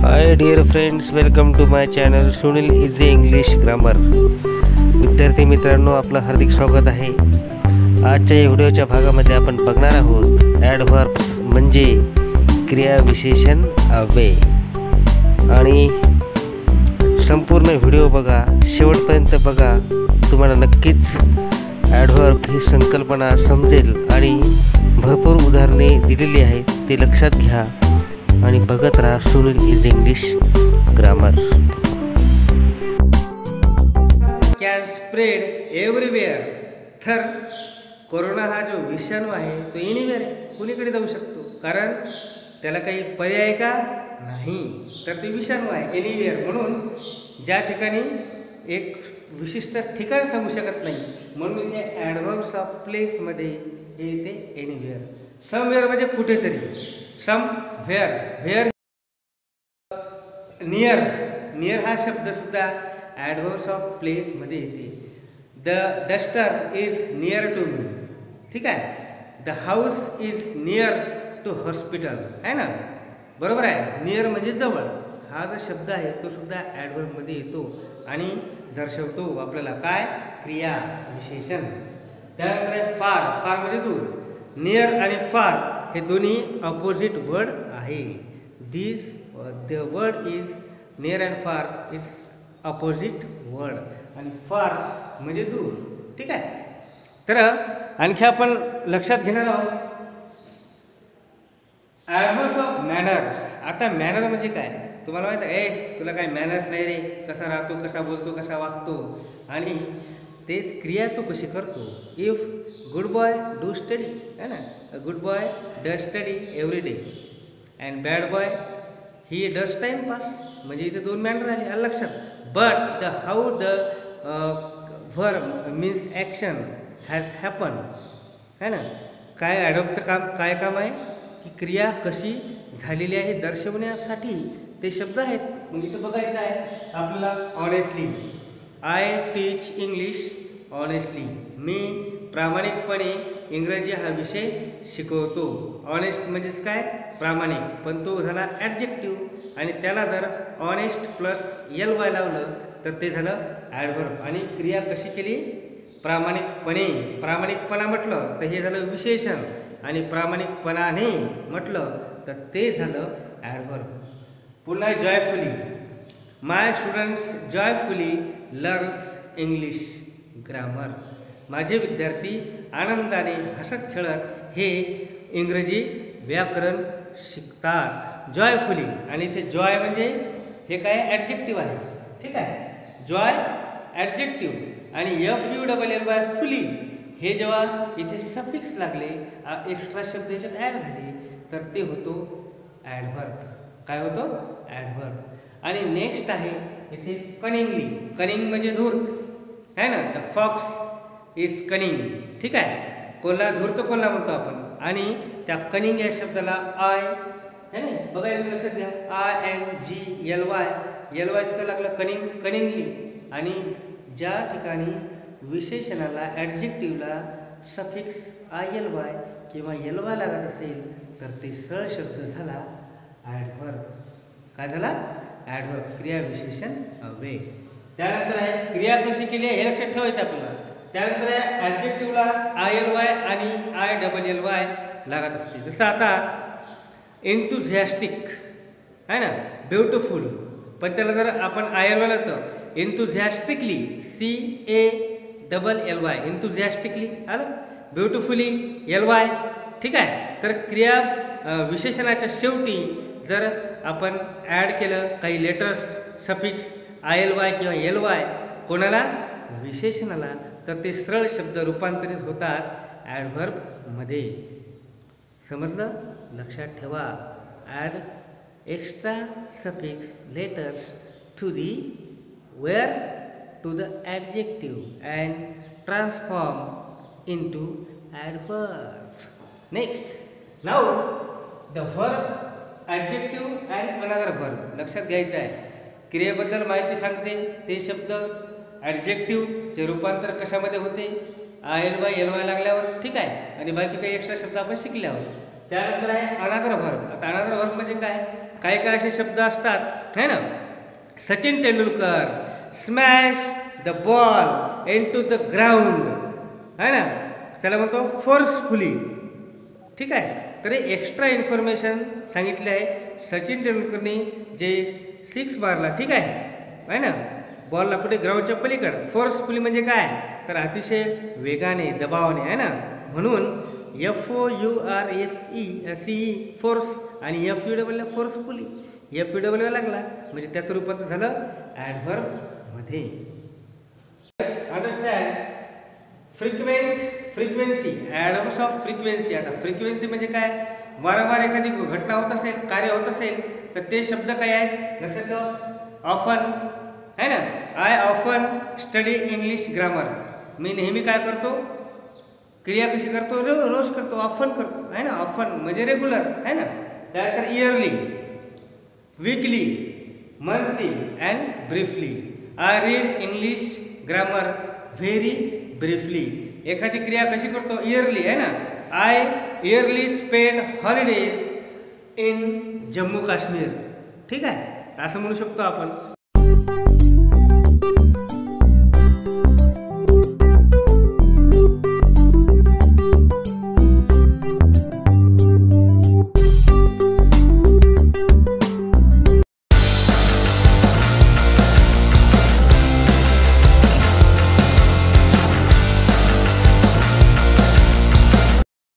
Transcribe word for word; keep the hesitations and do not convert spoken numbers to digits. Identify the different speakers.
Speaker 1: High dear friends, welcome to my channel Sunil easy English grammar. विद्यार्थी मित्रांनो, आपलं हार्दिक स्वागत आहे. आजच्या या व्हिडिओच्या भागामध्ये आपण बघणार आहोत ॲडव्हर्ब्स म्हणजे क्रियाविशेषण अव्यय. आणि संपूर्ण व्हिडिओ बघा, शेवटपर्यंत बघा. तुम्हाला नक्कीच ॲडव्हर्ब ही संकल्पना समजेल आणि भरपूर उदाहरणे दिलेली आहेत, ते लक्षात घ्या आणि बघत राहा Sunil easy English grammar.
Speaker 2: Can spread everywhere. तर कोरोना हा जो विषाणू आहे तो एनिवेअर आहे, कुणीकडे जाऊ शकतो, कारण त्याला काही पर्याय का नाही. तर ते विषाणू आहे एनिवेअर, म्हणून ज्या ठिकाणी एक विशिष्ट ठिकाण सांगू शकत नाही, म्हणून इथे ॲडव्हर्ब्स ऑफ प्लेसमध्ये हे येते एनिवेअर. समवेअर म्हणजे कुठेतरी, somewhere, where near, near हा शब्द सुद्धा ॲडव्हर्ब्स ऑफ प्लेसमध्ये येते. The duster is near to me, ठीक आहे. The house is near to hospital, आहे ना, बरोबर आहे. नियर म्हणजे जवळ, हा जो शब्द आहे तो सुद्धा ॲडव्हर्बमध्ये येतो आणि दर्शवतो आपल्याला काय, क्रिया विशेषण. त्यानंतर आहे फार, फार म्हणजे दूर. नियर आणि फार हे दोन्ही अपोजिट वर्ड आहे. This the word is near and far, it's opposite word. आणि फार म्हणजे दूर, ठीक आहे. तर आणखी आपण लक्षात घेणार आहोत ॲडव्हर्ब्स ऑफ मॅनर. आता मॅनर म्हणजे काय तुम्हाला माहीत आहे, ए तुला काय मॅनर्स नाही रे, कसा राहतो, कसा बोलतो, कसा वागतो, आणि तेच क्रिया तो कशी करतो. If good boy do study, है ना, good boy does study every day and bad boy he does timepass. म्हणजे इथे दोन मॅनर आले, आलं लक्षात. But the how the verb means action has happen, है ना. काय ॲडव्हर्बचं काम, काय काम आहे की क्रिया कशी झालेली आहे दर्शवण्यासाठी ते शब्द आहेत. मग इथं बघायचं आहे आपल्याला honestly. I teach English honestly, मी प्रामाणिकपणे इंग्रजी हा विषय शिकवतो. ऑनेस्ट म्हणजेच काय, प्रामाणिक, पण तो झाला ॲडजेक्टिव्ह आणि त्याला जर ऑनेस्ट प्लस एल वाय लावलं तर ते झालं ॲडव्हर्ब. आणि क्रिया कशी केली, प्रामाणिकपणे. प्रामाणिकपणा म्हटलं तर हे झालं विशेषण, आणि प्रामाणिकपणाने म्हटलं तर ते झालं ॲडव्हर्ब. पुन्हा joyfully, my students joyfully learns English grammar. माझे विद्यार्थी आनंदाने हसत खेळत हे इंग्रजी व्याकरण शिकतात. जॉयफुली, आणि ते जॉय म्हणजे हे काय ॲडजेक्टिव्ह आहे, ठीक आहे. जॉय ॲडजेक्टिव्ह आणि F U double L Y fully हे जेव्हा इथे सफिक्स लागले, एक्स्ट्रा शब्द याच्यात ॲड झाले तर ते होतो ॲडव्हर्ब. काय होतो, ॲडव्हर्ब. आणि नेक्स्ट आहे इथे कनिंगली. कनिंग म्हणजे धूर्त, है ना. द फॉक्स इज कनिंग, ठीक आहे. कोल्हा, धूर्त कोल्हा म्हणतो आपण. आणि त्या कनिंग या शब्दाला आय, है ना, बघा लक्षात घ्या, I N G L Y, L Y तिथं लागलं कनिंग, कनिंगली. आणि ज्या ठिकाणी विशेषणाला ॲडजेक्टिव्हला सफिक्स आय एल वाय किंवा एल वाय लागत असेल तर ते सरळ शब्द झाला ॲडव्हर्ब. काय झाला, ॲडव्हर्ब, क्रिया विशेषण अव्यय. त्यानंतर आहे क्रिया कशी केली आहे हे लक्षात ठेवायचं आपल्याला. त्यानंतर आहे ॲडजेक्टिव्हला आय एल वाय आणि आय डबल एल वाय लागत असते. जसं आता एन्थुझॅस्टिक आहे ना, ब्युटिफुल, पण त्याला जर आपण आय एल वाय लागतं enthusiastically, C A double L Y, enthusiastically आलं. ब्युटिफुली एल वाय, ठीक आहे. तर क्रिया विशेषणाच्या शेवटी जर आपण ॲड केलं काही letters, suffix I L Y किंवा एल वाय कोणाला, विशेषणाला, तर ते सरळ शब्द रूपांतरित होतात ॲडव्हर्बमध्ये. समजलं, लक्षात ठेवा. Add extra suffix letters to the where to the adjective and transform into adverb. Next, now the verb adjective and another verb. लक्षात घ्यायचं आहे, क्रियेबद्दल माहिती सांगते ते शब्द, ॲडजेक्टिव्हचे रूपांतर कशामध्ये होते, I L Y L Y लागल्यावर, ठीक आहे. आणि बाकी काही एक्स्ट्रा शब्द आपण शिकले आहोत. त्यानंतर आहे अनदर व्हर्ब. आता अनदर व्हर्ब म्हणजे काय, काही काही असे शब्द असतात है ना, Sachin Tendulkar smash the ball into the ground है ना, त्याला म्हणतो फोर्सफुली. ठीक आहे. तर हे एक्स्ट्रा इन्फॉर्मेशन सांगितले आहे सचिन तेंडुलकरनी जे सिक्स मारला. ठीक आहे आहे ना, बॉलला कुठे ग्राउंडच्या पलीकडं. फोर्सफुली म्हणजे काय, तर अतिशय वेगाने दबावाने आहे ना, म्हणून F O U R S E C E force आणि एफ यू डबलला फोर्सफुली, एफ यू डबल लागला म्हणजे त्याचं रूपांतर झालं ॲडव्हर्बमध्ये. Understand. Frequent frequency, adverbs of frequency. आता फ्रिक्वेन्सी म्हणजे काय, वारंवार एखादी घटना होत असेल, कार्य होत असेल तर ते शब्द काय आहेत लक्षात ठेवा. ऑफन है ना, I often study English grammar. मी नेहमी काय करतो, क्रिया कशी करतो, रो रोज करतो, ऑफन करतो है ना. ऑफन म्हणजे रेग्युलर है ना. त्यानंतर yearly, weekly, monthly and briefly. I read English grammar very briefly. एखादी क्रिया कशी करतो, इयरली है ना. I yearly spend holidays in Jammu Kashmir. ठीक आहे, असं म्हणू शकतो आपण.